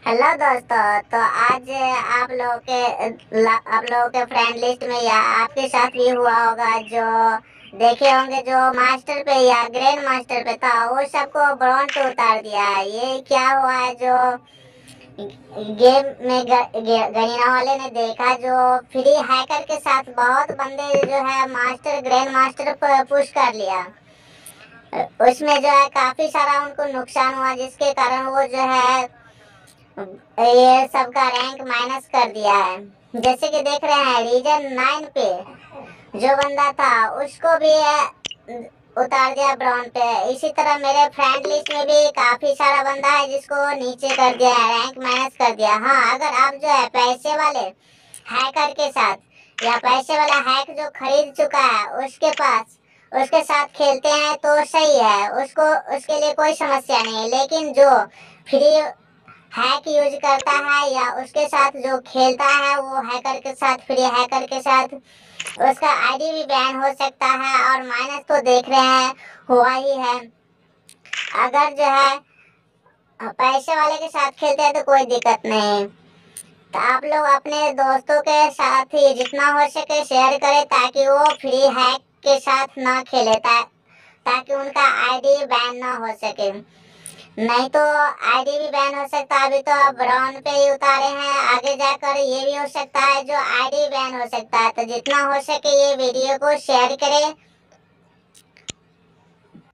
Hello दोस्तों। तो आज आप लोगों के फ्रेंड लिस्ट में या आपके साथ भी हुआ होगा जो देखे होंगे जो मास्टर पे या ग्रैंड मास्टर पे था वो सबको ब्रॉन्ज पे उतार दिया है। ये क्या हुआ है जो गेम में गरीना वाले ने देखा जो फ्री हैकर के साथ बहुत बंदे जो है मास्टर ग्रैंड मास्टर पर पुश कर लिया। उसमें जो है काफी सारा उनको नुकसान हुआ जिसके कारण वो जो है ये सबका रैंक माइनस कर दिया है। जैसे कि देख रहे हैं रीजन 9 पे जो बंदा था उसको भी उतार दिया ब्राउन पे। इसी तरह मेरे फ्रेंड लिस्ट में भी काफी सारा बंदा है जिसको नीचे कर दिया है, रैंक माइनस कर दिया। हाँ, अगर आप जो है पैसे वाले हैकर के साथ या पैसे वाला हैक जो खरीद चुका है उसके साथ खेलते हैं तो सही है, उसको उसके लिए कोई समस्या नहीं है। लेकिन जो फ्री हैक यूज करता है या उसके साथ जो खेलता है वो हैकर के साथ फ्री हैकर के साथ उसका आईडी भी बैन हो सकता है और माइनस तो देख रहे हैं हुआ ही है। अगर जो है पैसे वाले के साथ खेलते हैं तो कोई दिक्कत नहीं। तो आप लोग अपने दोस्तों के साथ ही जितना हो सके शेयर करें ताकि वो फ्री हैक के साथ ना खेले ताकि उनका आईडी बैन ना हो सके। नहीं तो आईडी भी बैन हो सकता है। अभी तो आप ब्राउन पे ही उतारे हैं, आगे जाकर ये भी हो सकता है जो आईडी बैन हो सकता है। तो जितना हो सके ये वीडियो को शेयर करें